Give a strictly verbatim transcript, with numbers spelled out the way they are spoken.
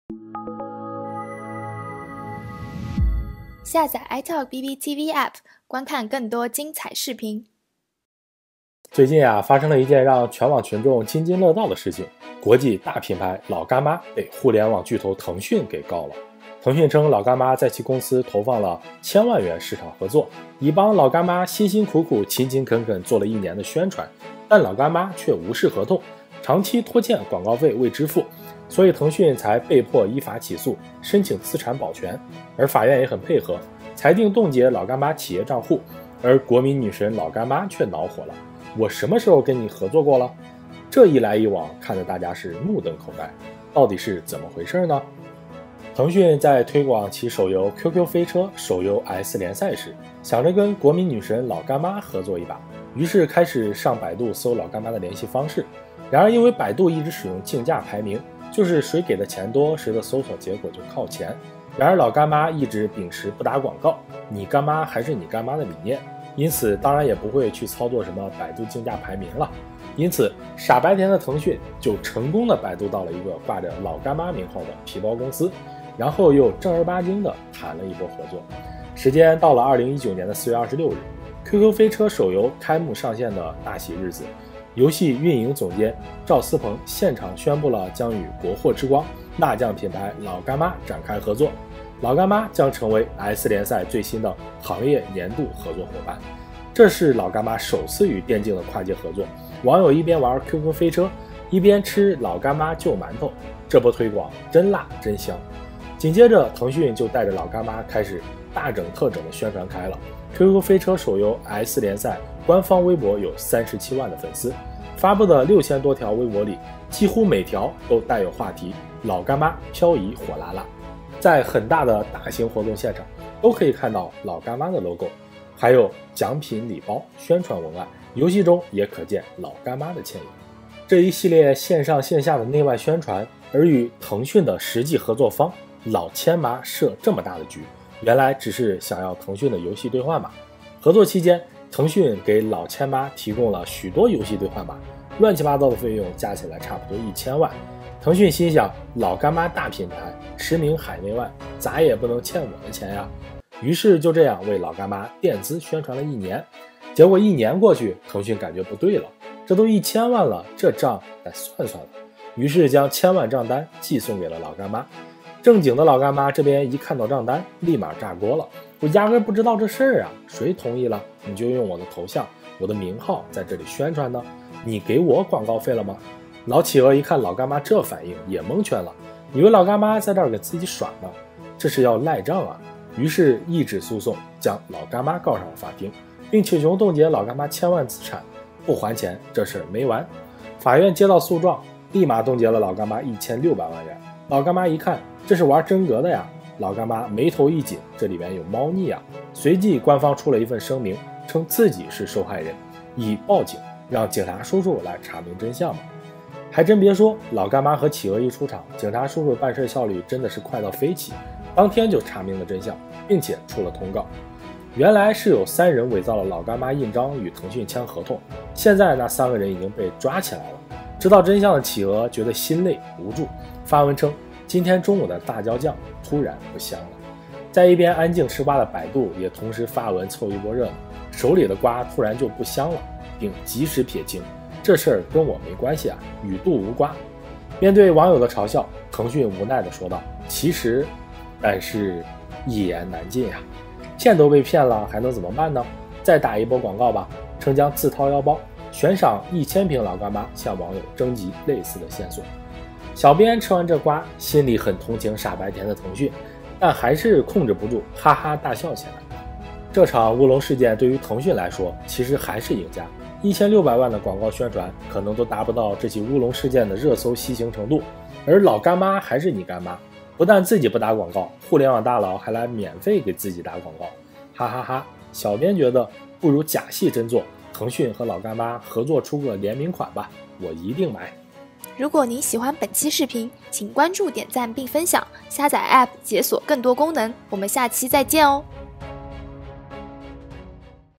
下载 iTalk B B T V App， 观看更多精彩视频。 最近啊，发生了一件让全网群众津津乐道的事情，国际大品牌老干妈被互联网巨头腾讯给告了。腾讯称老干妈在其公司投放了千万元市场合作，以帮老干妈辛辛苦苦勤勤恳恳做了一年的宣传，但老干妈却无视合同，长期拖欠广告费未支付，所以腾讯才被迫依法起诉，申请资产保全。而法院也很配合，裁定冻结老干妈企业账户，而国民女神老干妈却恼火了，我什么时候跟你合作过了？这一来一往，看得大家是目瞪口呆，到底是怎么回事呢？腾讯在推广其手游 Q Q 飞车手游 S 联赛时，想着跟国民女神老干妈合作一把，于是开始上百度搜老干妈的联系方式。然而因为百度一直使用竞价排名，就是谁给的钱多，谁的搜索结果就靠前。然而老干妈一直秉持不打广告，你干妈还是你干妈的理念，因此当然也不会去操作什么百度竞价排名了。因此傻白甜的腾讯就成功的百度到了一个挂着老干妈名号的皮包公司，然后又正儿八经的谈了一波合作。时间到了二零一九年的四月二十六日， Q Q 飞车手游开幕上线的大喜日子，游戏运营总监赵思鹏现场宣布了将与国货之光辣酱品牌老干妈展开合作，老干妈将成为 S 联赛最新的行业年度合作伙伴。这是老干妈首次与电竞的跨界合作，网友一边玩 Q Q 飞车，一边吃老干妈旧馒头，这波推广真辣真香。紧接着腾讯就带着老干妈开始大整特整的宣传开了。 Q Q 飞车手游 S 联赛官方微博有三十七万的粉丝，发布的六千多条微博里，几乎每条都带有话题老干妈漂移火辣辣。在很大的大型活动现场都可以看到老干妈的 logo， 还有奖品礼包宣传文案，游戏中也可见老干妈的倩影。这一系列线上线下的内外宣传，而与腾讯的实际合作方老千妈设这么大的局，原来只是想要腾讯的游戏兑换码。合作期间，腾讯给老千妈提供了许多游戏兑换码，乱七八糟的费用加起来差不多一千万。腾讯心想，老干妈大品牌驰名海内外，咋也不能欠我的钱呀。于是就这样为老干妈垫资宣传了一年。结果一年过去，腾讯感觉不对了，这都一千万了，这账得算算了。于是将千万账单寄送给了老干妈。正经的老干妈这边一看到账单，立马炸锅了，我压根不知道这事儿啊，谁同意了你就用我的头像我的名号在这里宣传呢？你给我广告费了吗？老企鹅一看老干妈这反应也蒙圈了，以为老干妈在这儿给自己耍呢，这是要赖账啊。于是一纸诉讼将老干妈告上了法庭，并请求冻结老干妈千万资产，不还钱这事儿没完。法院接到诉状，立马冻结了老干妈一千六百万元。老干妈一看这是玩真格的呀，老干妈眉头一紧，这里面有猫腻啊。随即官方出了一份声明，称自己是受害人，已报警，让警察叔叔来查明真相嘛。还真别说，老干妈和企鹅一出场，警察叔叔办事效率真的是快到飞起，当天就查明了真相，并且出了通告。原来是有三人伪造了老干妈印章与腾讯签合同，现在那三个人已经被抓起来了。知道真相的企鹅觉得心累无助，发文称今天中午的大椒酱突然不香了。在一边安静吃瓜的百度也同时发文凑一波热闹，手里的瓜突然就不香了，并及时撇清这事儿跟我没关系啊，与度无瓜。面对网友的嘲笑，腾讯无奈地说道，其实但是一言难尽呀、啊，骗都被骗了还能怎么办呢？再打一波广告吧，称将自掏腰包悬赏一千瓶老干妈向网友征集类似的线索。小编吃完这瓜，心里很同情傻白甜的腾讯，但还是控制不住哈哈大笑起来。这场乌龙事件对于腾讯来说其实还是赢家，一千六百万的广告宣传可能都达不到这起乌龙事件的热搜吸星程度，而老干妈还是你干妈，不但自己不打广告，互联网大佬还来免费给自己打广告，哈哈哈！小编觉得不如假戏真做，腾讯和老干妈合作出个联名款吧，我一定买。 如果您喜欢本期视频，请关注、点赞并分享，下载 App 解锁更多功能。我们下期再见哦。